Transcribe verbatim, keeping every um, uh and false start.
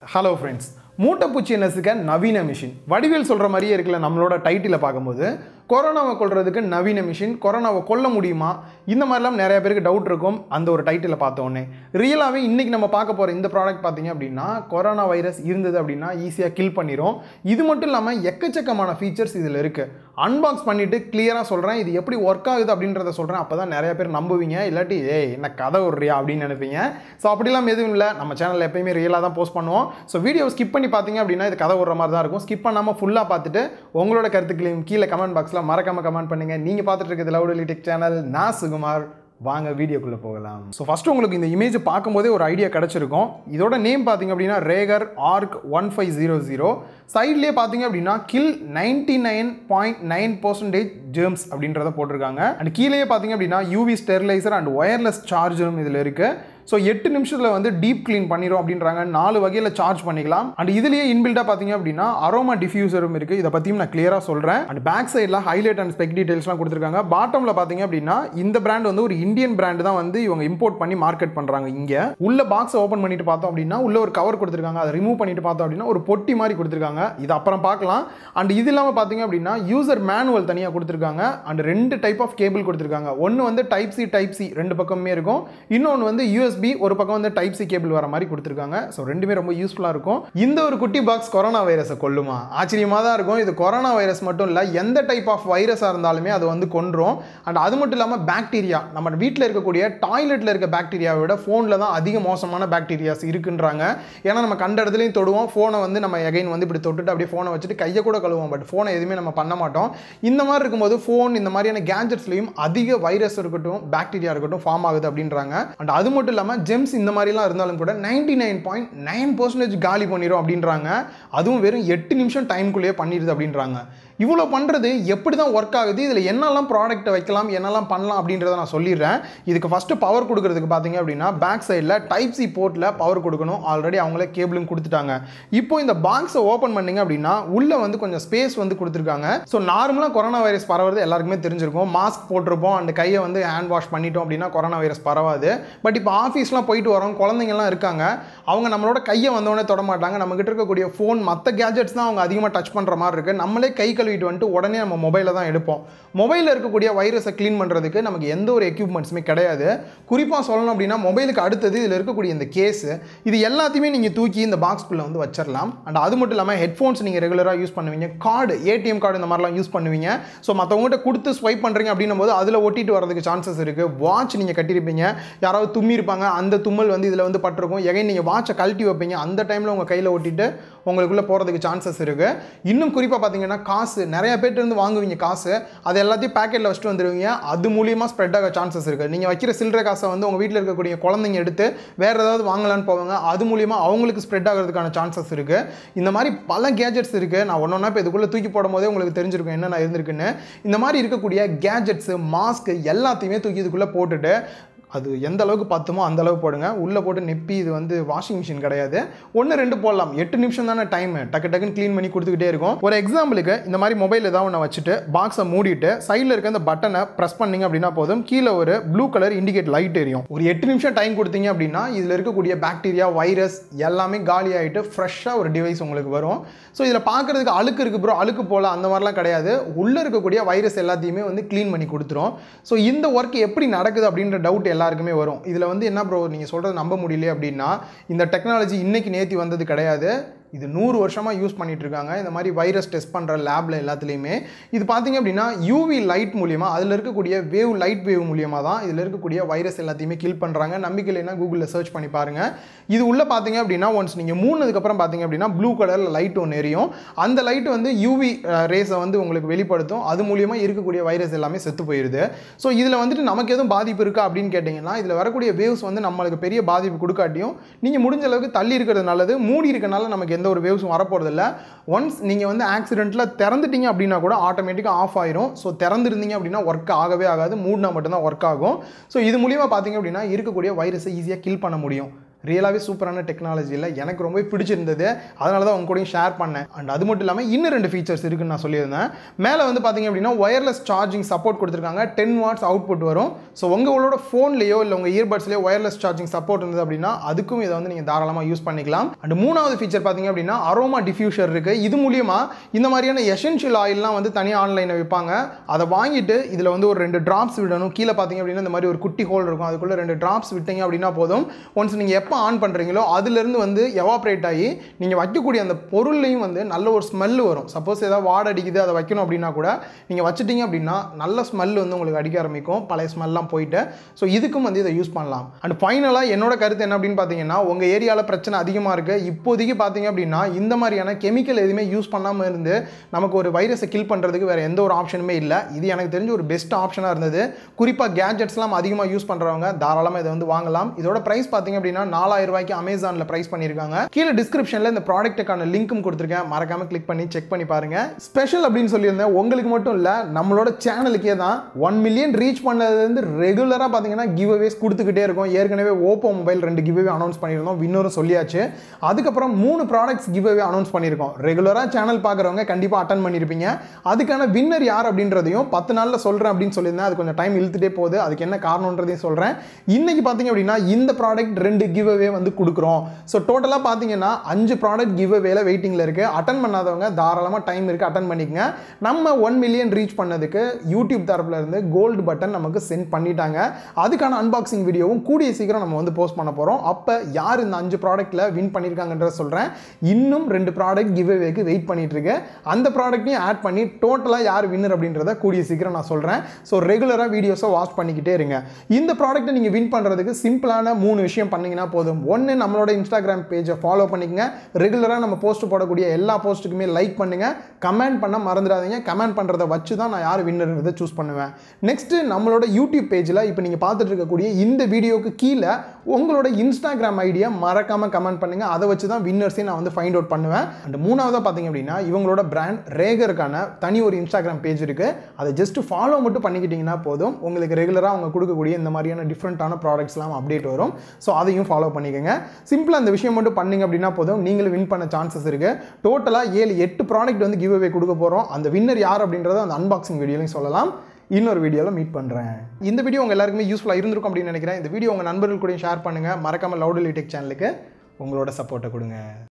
Hello friends. மூட்டைப்பூச்சி நசுக்க நவீன machine Vadivel சொல்ற மாதிரியே இருக்குல்ல நம்மளோட டைட்டில பாக்கும்போது கொரோனாவை கொல்றதுக்கு நவீன மிஷின் கொரோனாவை கொல்ல முடியுமா இந்த மாதிரிலாம் நிறைய பேருக்கு டவுட் இருக்கும் அந்த ஒரு டைட்டில பார்த்த உடனே ரியலாவே இன்னைக்கு நம்ம பார்க்க போற இந்த ப்ராடக்ட் பாத்தீங்க அப்படினா கொரோனா வைரஸ் இருந்தது அப்படினா ஈஸியா கில் பண்ணிரும் இது மட்டும் இல்லாம எக்கச்சக்கமான ஃபீச்சர்ஸ் இதுல இருக்கு அன்பாக்ஸ் பண்ணிட்டு கிளியரா சொல்றேன் இது எப்படி வர்க் ஆகுது அப்படின்றத சொல்றேன் அப்பதான் நிறைய பேர் நம்புவீங்க இல்லாட்டி ஏய் என்ன கதை விடுறியா அப்படினு நினைப்பீங்க சோ அப்படிலாம் எதுவும் இல்ல நம்ம சேனல்ல எப்பவுமே ரியலா தான் போஸ்ட் பண்ணுவோம் சோ வீடியோ ஸ்கிப் பண்ணி பாத்தீங்க அப்படினா இது கதை விடுற மாதிரி தான் இருக்கும் ஸ்கிப் பண்ணாம ஃபுல்லா பார்த்துட்டு உங்களோட கருத்துக்களையும் கீழ கமெண்ட் பாக்ஸ்ல மறக்காம கமெண்ட் பண்ணுங்க நீங்க பார்த்துட்டு இருக்கிறது லவுடலி டெக் சேனல் நான் சுகுமார் வாங்க வீடியோக்குள்ள போகலாம் சோ ஃபர்ஸ்ட் உங்களுக்கு இந்த இமேஜ் பாக்கும்போதே ஒரு ஐடியா கிடைச்சிருக்கும் இதோட நேம் பாத்தீங்க அப்படினா ரேகர் ஆர்க் fifteen hundred சைடுலயே பாத்தீங்க அப்படினா கில் ninety-nine point nine percent germs அப்படின்றத போட்டுருக்காங்க and கீழேயே பாத்தீங்க அப்படினா U V sterilizer and wireless சார்ஜரும் இதுல இருக்கு சோ எட்டு நிமிஷத்துல வந்து டீப் க்ளீன் பண்ணிரும் அப்படின்றாங்க நாலு வகையில சார்ஜ் பண்ணிக்கலாம் and இதுலயே இன்பில்டா பாத்தீங்க அப்படினா அரோமா டிஃப்யூசரும் இருக்கு இத பத்தியும் நான் கிளியரா சொல்றேன் and பேக் சைடுல ஹைலைட் and ஸ்பெக் டீடைல்ஸ்லாம் கொடுத்திருக்காங்க பாட்டம்ல பாத்தீங்க அப்படினா இந்த பிராண்ட் வந்து ஒரு இந்தியன் பிராண்ட் தான் வந்து இவங்க இம்போர்ட் பண்ணி மார்க்கெட் பண்றாங்க இங்க உள்ள பாக்ஸ் ஓபன் பண்ணிட்டு பார்த்தோம் அப்படினா உள்ள ஒரு கவர் கொடுத்திருக்காங்க அதை ரிமூவ் பண்ணிட்டு பார்த்தோம் அப்படினா ஒரு பொட்டி மாதிரி கொடுத்திருக்காங்க இது அப்புறம் பார்க்கலாம் and இது இல்லாம பாத்தீங்க அப்படினா யூசர் மேனுவல் தனியா கொடுத்திருக்காங்க and ரெண்டு டைப் ஆஃப் கேபிள் கொடுத்திருக்காங்க ஒன்னு வந்து டைப் சி டைப் சி ரெண்டு பக்கமே இருக்கும் இன்னொன்னு வந்து U S B ஒரு பக்கம் வந்து டைப் சி கேபிள் வர மாதிரி கொடுத்திருக்காங்க சோ ரெண்டுமே ரொம்ப யூஸ்ஃபுல்லா இருக்கும் இந்த ஒரு குட்டி பாக்ஸ் கொரோனா வைரஸை கொல்லுமா ஆச்சரியமா தான் இருக்கும் இது கொரோனா வைரஸ் மட்டும் இல்ல எந்த டைப் ஆஃப் வைரஸா இருந்தாலுமே அது வந்து கொன்றும் and அது மட்டும் இல்லாம பாக்டீரியா நம்ம வீட்ல இருக்கக்கூடிய டாய்லெட்ல இருக்க பாக்டீரியாவை விட போன்ல தான் அதிக மோசமான பாக்டீரியாஸ் இருக்குன்றாங்க ஏன்னா நம்ம கண்ட இடத்துலயும் தொடுவோம் போனை வந்து நம்ம அகைன் வந்து இப்படி தொட்டுட்டு அப்படியே போனை வச்சுட்டு கையை கூட கழுவோம் பட் போனை எதுவுமே நம்ம பண்ண மாட்டோம் இந்த மாதிரி இருக்கும்போது போன் இந்த மாதிரியான கேஜெட்ஸ்லயும் அதிக வைரஸ் இருக்கட்டும் பாக்டீரியா இருக்கட்டும் ஃபார்ம் ஆகுது அப்படின்றாங்க and அது மட்டும் இல்லாம ஜெம்ஸ் இந்த மாதிரிலாம் இருந்தாலும் கூட ninety-nine point nine percent காலி பண்ணிரும் அப்படின்றாங்க அதுவும் வெறும் எட்டு நிமிஷம் டைம்க்குள்ளேயே பண்ணிடுது அப்படின்றாங்க இவ்வளோ பண்ணுறது எப்படி தான் ஒர்க் ஆகுது இதில் என்னெல்லாம் ப்ராடக்ட் வைக்கலாம் என்னெல்லாம் பண்ணலாம் அப்படின்றத நான் சொல்லிடுறேன் இதுக்கு ஃபஸ்ட்டு பவர் கொடுக்கறதுக்கு பார்த்தீங்க அப்படின்னா பேக் சைடில் டைப் சி போர்ட்டில் பவர் கொடுக்கணும் ஆல்ரெடி அவங்களே கேபிளும் கொடுத்துட்டாங்க இப்போ இந்த பாக்ஸை ஓப்பன் பண்ணிங்க அப்படின்னா உள்ளே வந்து கொஞ்சம் ஸ்பேஸ் வந்து கொடுத்துருக்காங்க ஸோ நார்மலாக கொரோனா வைரஸ் பரவுறது எல்லாருக்குமே தெரிஞ்சிருக்கும் மாஸ்க் போட்டிருப்போம் அந்த கையை வந்து ஹேண்ட் வாஷ் பண்ணிட்டோம் அப்படின்னா கொரோனா வைரஸ் பரவாது பட் இப்போ ஆஃபீஸ்லாம் போயிட்டு வரோம் குழந்தைங்கலாம் இருக்காங்க அவங்க நம்மளோட கையை வந்தோடனே தொட மாட்டாங்க நம்மகிட்ட இருக்கக்கூடிய ஃபோன் மற்ற கேஜெட்ஸ் தான் அவங்க அதிகமாக டச் பண்ணுற மாதிரி இருக்குது நம்மளே கை கழுவிட்டு வந்துட்டு உடனே நம்ம மொபைலை தான் எடுப்போம் மொபைலில் இருக்கக்கூடிய வைரஸை க்ளீன் பண்ணுறதுக்கு நமக்கு எந்த ஒரு எக்யூப்மெண்ட்ஸுமே கிடையாது குறிப்பாக சொல்லணும் அப்படின்னா மொபைலுக்கு அடுத்தது இதில் இருக்கக்கூடிய இந்த கேஸு இது எல்லாத்தையுமே நீங்கள் தூக்கி இந்த பாக்ஸ்குள்ளே வந்து வச்சிடலாம் அண்ட் அது மட்டும் இல்லாமல் ஹெட்ஃபோன்ஸ் நீங்கள் ரெகுலராக யூஸ் பண்ணுவீங்க கார்டு ஏடிஎம் கார்டு இந்த மாதிரிலாம் யூஸ் பண்ணுவீங்க ஸோ மற்றவங்ககிட்ட கொடுத்து ஸ்வைப் பண்ணுறீங்க அப்படின்னும் போது அதில் ஒட்டிட்டு வரதுக்கு சான்சஸ் இருக்குது வாட்ச் நீங்கள் கட்டியிருப்பீங்க யாராவது தும்மி இருப்பாங்க அந்த தும்மல் வந்து இதில் வந்து பட்டிருக்கும் எகைன் நீங்கள் வாட்சை கழட்டி வைப்பீங்க அந்த டைமில் உங்கள் கையில் ஒட்டிட்டு உங்களுக்குள்ளே போகிறதுக்கு சான்சஸ் இருக்குது இன்னும் குறிப்பாக பார்த்தீங்கன்னா காசு நிறைய பேர்ட்டு இருந்து வாங்குவீங்க காசு அது எல்லாத்தையும் பேக்கெட்டில் வச்சுட்டு வந்துடுவீங்க அது மூலியமாக ஸ்ப்ரெட் ஆக சான்சஸ் இருக்குது நீங்கள் வைக்கிற சில்லறை காசை வந்து உங்கள் வீட்டில் இருக்கக்கூடிய குழந்தைங்க எடுத்து வேறு ஏதாவது வாங்கலான்னு போவாங்க அது மூலியமாக அவங்களுக்கு ஸ்ப்ரெட் ஆகிறதுக்கான சான்சஸ் இருக்குது இந்த மாதிரி பல கேஜெட்ஸ் இருக்குது நான் ஒன்று ஒன்றா இப்போ இதுக்குள்ளே தூக்கி போடும் போதே உங்களுக்கு தெரிஞ்சிருக்கும் என்னென்ன இருந்திருக்குன்னு இந்த மாதிரி இருக்கக்கூடிய கேஜெட்ஸு மாஸ்க் எல்லாத்தையுமே தூக்கி இதுக்குள்ளே போட்டுட்டு அது எந்த அளவுக்கு பத்துமோ அந்த அளவுக்கு போடுங்க உள்ளே போட்டு நெப்பி இது வந்து வாஷிங் மிஷின் கிடையாது ஒன்று ரெண்டு போடலாம் எட்டு நிமிஷம் தானே டைம் டக்கு டக்குன்னு க்ளீன் பண்ணி கொடுத்துக்கிட்டே இருக்கும் ஒரு எக்ஸாம்பிளுக்கு இந்த மாதிரி மொபைல் ஏதாவது ஒன்று வச்சுட்டு பாக்ஸை மூடிட்டு சைடில் இருக்க இந்த பட்டனை ப்ரெஸ் பண்ணிங்க அப்படின்னா போதும் கீழே ஒரு ப்ளூ கலர் இண்டிகேட் லைட் எரியும் ஒரு எட்டு நிமிஷம் டைம் கொடுத்தீங்க அப்படின்னா இதில் இருக்கக்கூடிய பாக்டீரியா வைரஸ் எல்லாமே காலி ஆகிட்டு ஃப்ரெஷ்ஷாக ஒரு டிவைஸ் உங்களுக்கு வரும் ஸோ இதில் பார்க்குறதுக்கு அழுக்கு இருக்குது ப்ரோ அழுக்கு போல அந்த மாதிரிலாம் கிடையாது உள்ளே இருக்கக்கூடிய வைரஸ் எல்லாத்தையுமே வந்து க்ளீன் பண்ணி கொடுத்துரும் ஸோ இந்த ஒர்க் எப்படி நடக்குது அப்படின்ற டவுட் எல்லாருக்குமே வரும் இதில் வந்து என்ன ப்ரோ நீங்கள் சொல்கிறது நம்ப முடியல அப்படின்னா இந்த டெக்னாலஜி இன்னைக்கு நேத்தி வந்தது கிடையாது இது நூறு வருஷமாக யூஸ் பண்ணிட்டு இருக்காங்க இந்த மாதிரி வைரஸ் டெஸ்ட் பண்ணுற லேபில் எல்லாத்துலேயுமே இது பார்த்தீங்க அப்படின்னா யூவி லைட் மூலியமாக அதில் இருக்கக்கூடிய வேவ் லைட் வேவ் மூலியமாக தான் இதில் இருக்கக்கூடிய வைரஸ் எல்லாத்தையுமே கில் பண்ணுறாங்க நம்பிக்கை இல்லைன்னா கூகுளில் சர்ச் பண்ணி பாருங்கள் இது உள்ளே பார்த்தீங்க அப்படின்னா ஒன்ஸ் நீங்கள் மூணுதுக்கப்புறம் பார்த்தீங்க அப்படின்னா ப்ளூ கலரில் லைட் ஒன்று எரியும் அந்த லைட் வந்து யூவி ரேஸை வந்து உங்களுக்கு வெளிப்படுத்தும் அது மூலியமாக இருக்கக்கூடிய வைரஸ் எல்லாமே செத்து போயிடுது ஸோ இதில் வந்துட்டு நமக்கு எதுவும் பாதிப்பு இருக்கா அப்படின்னு கேட்டிங்கன்னா இதில் வரக்கூடிய வேவ்ஸ் வந்து நம்மளுக்கு பெரிய பாதிப்பு கொடுக்காட்டியும் நீங்கள் முடிஞ்ச அளவுக்கு தள்ளி இருக்கிறது நல்லது மூடி இருக்கனால நமக்கு எந்த ஒரு வேவ்ஸும் வரப்போறதில்ல ஒன்ஸ் நீங்கள் வந்து ஆக்சிடென்ட்டில் திறந்துட்டீங்க அப்படின்னா கூட ஆட்டோமேட்டிக்காக ஆஃப் ஆயிரும் ஸோ திறந்துருந்தீங்க அப்படின்னா ஒர்க் ஆகவே ஆகாது மூடினா மட்டும்தான் ஒர்க் ஆகும் ஸோ இது மூலியமாக பார்த்தீங்க அப்படின்னா இருக்கக்கூடிய வைரஸை ஈஸியாக கில் பண்ண முடியும் ரியலாகவே சூப்பரான டெக்னாலஜியில் எனக்கு ரொம்ப பிடிச்சிருந்தது. அதனால தான் உங்க கூடயும் ஷேர் பண்ணேன். அண்ட் அது மட்டும் இல்லாமல் இன்னும் ரெண்டு ஃபீச்சர்ஸ் இருக்குன்னு நான் சொல்லியிருந்தேன். மேலே வந்து பார்த்தீங்க அப்படின்னா ஒயர்லெஸ் சார்ஜிங் சப்போர்ட் கொடுத்துருக்காங்க. டென் வாட்ஸ் அவுட்புட் வரும். ஸோ உங்களோட ஃபோன்லேயோ இல்லை உங்கள் இயர்பட்ஸ்லேயோ ஒயர்லெஸ் சார்ஜிங் சப்போர்ட் இருந்தது அப்படின்னா அதுக்கும் இதை வந்து நீங்கள் தாராளமாக யூஸ் பண்ணிக்கலாம். அண்ட் மூணாவது ஃபீச்சர் பார்த்தீங்க அப்படின்னா அரோமா டிஃப்யூசர் இருக்குது. இது மூலியமா இந்த மாதிரியான எசென்ஷியல் ஆயில்லாம் வந்து தனியாக ஆன்லைனில் விற்பாங்க. அதை வாங்கிட்டு இதில் வந்து ஒரு ரெண்டு ட்ராப்ஸ் விடணும். கீழே பார்த்தீங்க அப்படின்னா இந்த மாதிரி ஒரு குட்டி ஹோல் இருக்கும். அதுக்குள்ளே ரெண்டு ட்ராப்ஸ் விட்டீங்க அப்படின்னா போதும். ஒன்ஸ் நீங்கள் எப்போ ஆன் பண்ணுறீங்களோ அதுலேருந்து வந்து எவாப்ரேட் ஆகி நீங்கள் வைக்கக்கூடிய அந்த பொருள்லையும் வந்து நல்ல ஒரு ஸ்மெல் வரும். சப்போஸ் ஏதாவது வாடை அடிக்குது அதை வைக்கணும் அப்படின்னா கூட நீங்கள் வச்சுட்டீங்க அப்படின்னா நல்ல ஸ்மெல் வந்து உங்களுக்கு அடிக்க ஆரம்பிக்கும். பழைய ஸ்மெல்லாம் போயிட்டு. ஸோ இதுக்கும் வந்து இதை யூஸ் பண்ணலாம். அண்ட் ஃபைனலாக என்னோட கருத்து என்ன அப்படின்னு பார்த்தீங்கன்னா உங்கள் ஏரியாவில் பிரச்சனை அதிகமாக இருக்குது. இப்போதைக்கு பார்த்தீங்க அப்படின்னா இந்த மாதிரியான கெமிக்கல் எதுவுமே யூஸ் பண்ணாமல் இருந்து நமக்கு ஒரு வைரஸை கில் பண்ணுறதுக்கு வேறு எந்த ஒரு ஆப்ஷனுமே இல்லை. இது எனக்கு தெரிஞ்ச ஒரு பெஸ்ட் ஆப்ஷனாக இருந்தது. குறிப்பாக கேட்ஜெட்ஸ்லாம் அதிகமாக யூஸ் பண்ணுறவங்க தாராளமாக இதை வந்து வாங்கலாம். இதோட பிரைஸ் பார்த்தீங்க அப்படின்னா நாலாயிரம் ரூபாய்க்கு அமேசானில் பிரைஸ் பண்ணியிருக்காங்க. கீழே டிஸ்கிரிப்ஷனில் இந்த ப்ராடக்ட்டுக்கான லிங்க்கும் கொடுத்துருக்கேன். மறக்காம கிளிக் பண்ணி செக் பண்ணி பாருங்க. ஸ்பெஷல் அப்படின்னு சொல்லியிருந்தேன். உங்களுக்கு மட்டும் இல்லை நம்மளோட சேனலுக்கே தான் ஒன் மில்லியன் ரீச் பண்ணதுலேருந்து ரெகுலராக பார்த்தீங்கன்னா கிவ் அவேஸ் கொடுத்துக்கிட்டே இருக்கும். ஏற்கனவே ஓப்போ மொபைல் ரெண்டு கிவ் அவே அனௌன்ஸ் பண்ணியிருந்தோம். வின்னரும் சொல்லியாச்சு. அதுக்கப்புறம் மூணு ப்ராடக்ட்ஸ் கிவ் அவே அனௌன்ஸ் பண்ணியிருக்கோம். ரெகுலராக சேனல் பார்க்குறவங்க கண்டிப்பாக அட்டன் பண்ணியிருப்பீங்க. அதுக்கான வின்னர் யார் அப்படின்றதையும் பத்து நாளில் சொல்கிறேன் அப்படின்னு சொல்லியிருந்தேன். அது கொஞ்சம் டைம் இழுத்துட்டே போகுது. அதுக்கு என்ன காரணம்ன்றதையும் சொல்கிறேன். இன்னைக்கு பார்த்தீங்க அப்படின்னா இந்த ப்ராடக்ட் ரெண்டு கிவ் அவே வந்து கொடுக்குறோம். ஸோ டோட்டலாக பார்த்தீங்கன்னா அஞ்சு ப்ராடக்ட் கிவ் அவேல வெயிட்டிங்கில் இருக்குது. அட்டன் பண்ணாதவங்க தாராளமாக டைம் இருக்குது, அட்டன் பண்ணிக்கங்க. நம்ம ஒன் மில்லியன் ரீச் பண்ணதுக்கு யூடியூப் தரப்புல இருந்து கோல்டு பட்டன் நமக்கு சென்ட் பண்ணிட்டாங்க. அதுக்கான அன்பாக்சிங் வீடியோவும் கூடிய சீக்கிரம் நம்ம வந்து போஸ்ட் பண்ண போகிறோம். அப்போ யார் இந்த அஞ்சு ப்ராடக்ட்டில் வின் பண்ணியிருக்காங்கன்றத சொல்கிறேன். இன்னும் ரெண்டு ப்ராடக்ட் கிவ் அவேக்கு வெயிட் பண்ணிட்டு இருக்கு. அந்த ப்ராடக்ட்டையும் ஆட் பண்ணி டோட்டலாக யார் வின்னர் அப்படின்றத கூடிய சீக்கிரம் நான் சொல்கிறேன். ஸோ ரெகுலராக வீடியோஸை வாட்ச் பண்ணிக்கிட்டே இருங்க. இந்த ப்ராடக்ட்டை நீங்கள் வின் பண்ணுறதுக்கு சிம்பிளான மூணு விஷயம் பண்ணீங்கன்னா போதும். ஒன்று, நம்மளோட இன்ஸ்டாகிராம் பேஜை ஃபாலோ பண்ணிக்கங்க. ரெகுலராக நம்ம போஸ்ட் போடக்கூடிய எல்லா போஸ்ட்டுக்குமே லைக் பண்ணுங்க. கமெண்ட் பண்ண மறந்துடாதீங்க. கமெண்ட் பண்ணுறதை வச்சு தான் நான் யார் வின்னர்ன்றதை சூஸ் பண்ணுவேன். நெக்ஸ்ட்டு, நம்மளோட யூடியூப் பேஜில் இப்போ நீங்கள் பார்த்துட்டு இருக்கக்கூடிய இந்த வீடியோக்கு கீழே உங்களோட இன்ஸ்டாகிராம் ஐடியா மறக்காமல் கமெண்ட் பண்ணுங்கள். அதை வச்சு தான் வின்னர்ஸே நான் வந்து ஃபைண்ட் அவுட் பண்ணுவேன். அண்ட் மூணாவதாக பார்த்தீங்க அப்படின்னா இவங்களோட பிராண்ட் ரேகருக்கான தனி ஒரு இன்ஸ்டாகிராம் பேஜ் இருக்குது. அதை ஜஸ்ட் ஃபாலோ மட்டும் பண்ணிக்கிட்டிங்கன்னா போதும். உங்களுக்கு ரெகுலராக அவங்க கொடுக்கக்கூடிய இந்த மாதிரியான டிஃப்ரெண்ட்டான ப்ராடக்ட்ஸ்லாம் அப்டேட் வரும். ஸோ அதையும் ஃபாலோ பண்ணிக்கோங்க. சிம்பிளாக அந்த விஷயம் மட்டும் பண்ணிங்க அப்படின்னா போதும், நீங்களும் வின் பண்ண சான்சஸ் இருக்குது. டோட்டலாக ஏழு எட்டு ப்ராடக்ட் வந்து கிவ் அவே கொடுக்க போகிறோம். அந்த வின்னர் யார் அப்படின்றத அந்த அன்பாக்சிங் வீடியோலையும் சொல்லலாம். இன்னொரு வீடியோவில் மீட் பண்ணுறேன். இந்த வீடியோ உங்கள் எல்லாருக்குமே யூஸ்ஃபுல்லாக இருந்திருக்கும் அப்படின்னு நினைக்கிறேன். இந்த வீடியோ உங்கள் நண்பர்கள் கூட ஷேர் பண்ணுங்கள். மறக்காமல் லவுடலி டெக் சேனலுக்கு உங்களோட சப்போர்ட்டை கொடுங்க.